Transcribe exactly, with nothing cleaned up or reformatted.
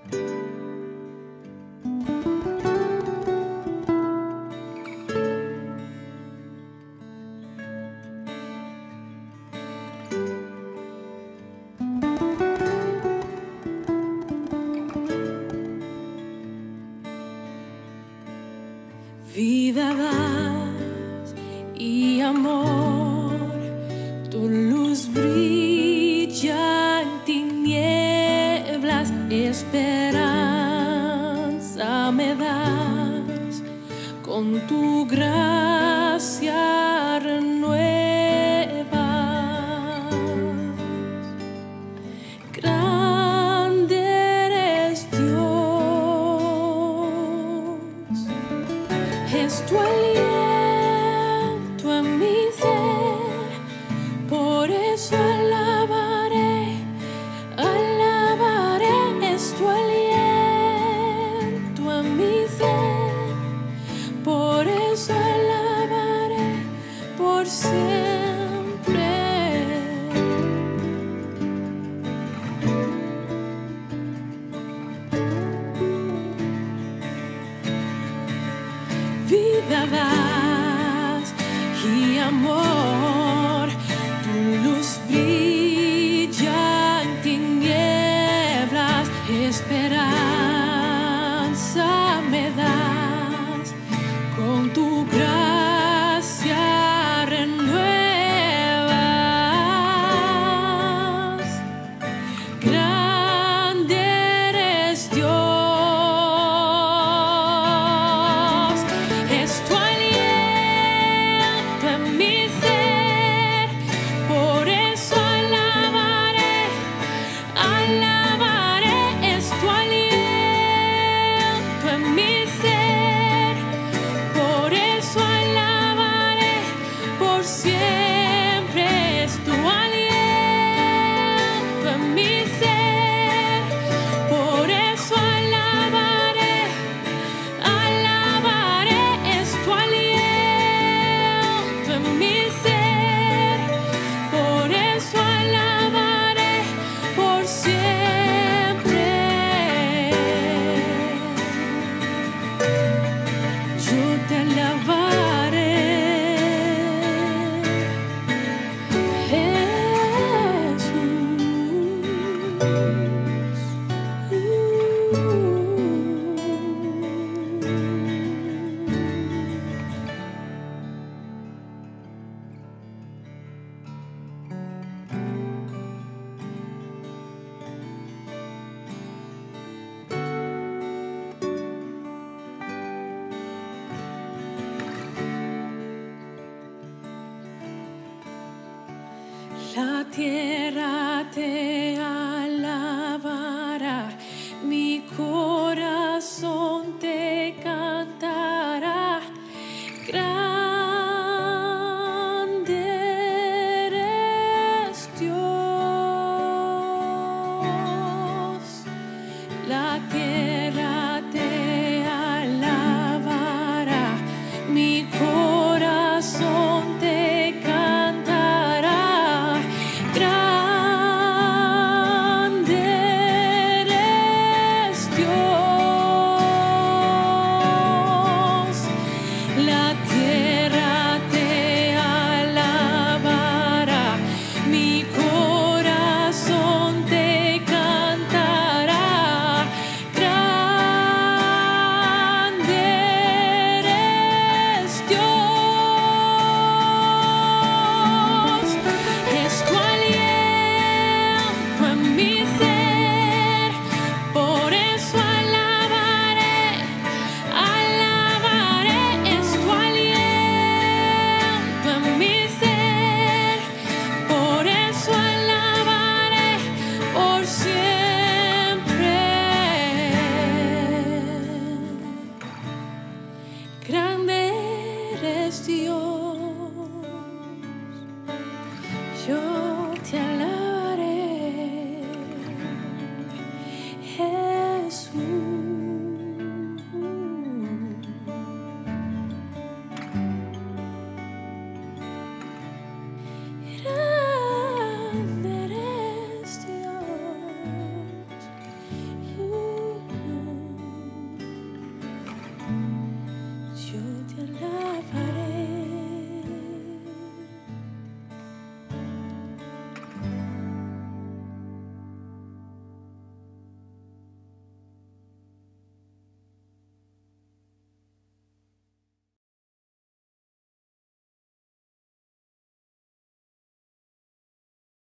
Vida das y amor, tu luz brilla en tinieblas, esperanza me das, con tu gracia renuevas. Grande eres Dios, es tu aliento en mi ser, por eso alabaré, alabaré, es tu aliento en mi ser, por eso alabaré por siempre. Vida das y amor, tu luz brilla en tinieblas, esperanza me das, con tu gracia renuevas. Grande eres Dios, la tierra te alabará, mi corazón te cantará. Grande eres Dios, la tierra te alabará, mi corazón te cantará. Grande eres Dios, la tierra te alabará, mi corazón te cantará. Grande eres Dios, es tu aliento en mi ser, por eso alabaré, alabaré, es tu aliento en mi ser, por eso alabaré por siempre. Grande eres Dios, yo te alabaré, Jesús.